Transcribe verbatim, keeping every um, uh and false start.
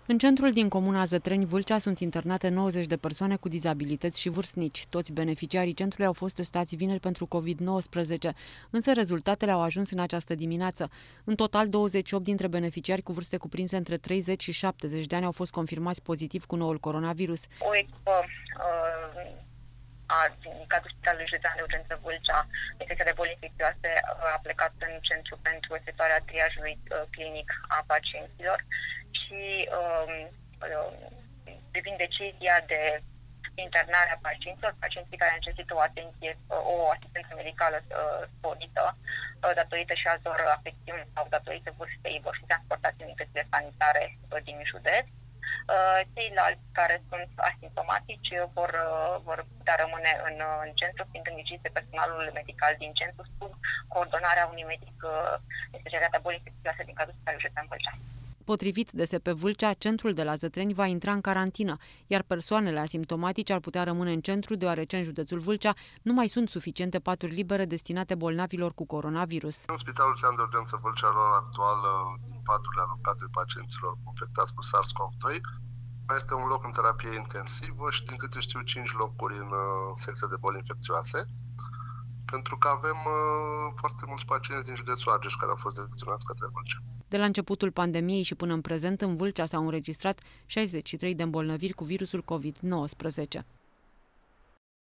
În centrul din comuna Zătreni, Vâlcea, sunt internate nouăzeci de persoane cu dizabilități și vârstnici. Toți beneficiarii centrului au fost testați vineri pentru COVID nouăsprezece, însă rezultatele au ajuns în această dimineață. În total, douăzeci și opt dintre beneficiari cu vârste cuprinse între treizeci și șaptezeci de ani au fost confirmați pozitiv cu noul coronavirus. O echipă uh, a din cadrul Spitalului Județean de Urgență Vâlcea, infecția de boli infecțioase, a plecat în centru pentru efectuarea triajului uh, clinic a pacienților și uh, uh, privind decizia de internare a pacienților, pacienții care necesită o atenție, o asistență medicală uh, sporită, uh, datorită și altor afecțiuni sau datorită vârstei, vor fi transportați în unitățile sanitare uh, din județ. Ceilalți care sunt asimptomatici vor, vor putea rămâne în, în centru, fiind îngrijiți de personalul medical din centru sub coordonarea unui medic de specialitatea bolii infecțioase din cadrul Spitalului Județean Vâlcea. Potrivit D S P Vâlcea, centrul de la Zătreni va intra în carantină, iar persoanele asimptomatice ar putea rămâne în centru, deoarece în județul Vâlcea nu mai sunt suficiente paturi libere destinate bolnavilor cu coronavirus. În Spitalul Județean de Urgență Vâlcea, la ora actuală, din paturile alocate pacienților infectați cu SARS-CoV doi, mai este un loc în terapie intensivă și, din câte știu, cinci locuri în secție de boli infecțioase, pentru că avem uh, foarte mulți pacienți din județul Argeș care au fost direcționați către Vâlcea. De la începutul pandemiei și până în prezent, în Vâlcea s-au înregistrat șaizeci și trei de îmbolnăviri cu virusul COVID nouăsprezece.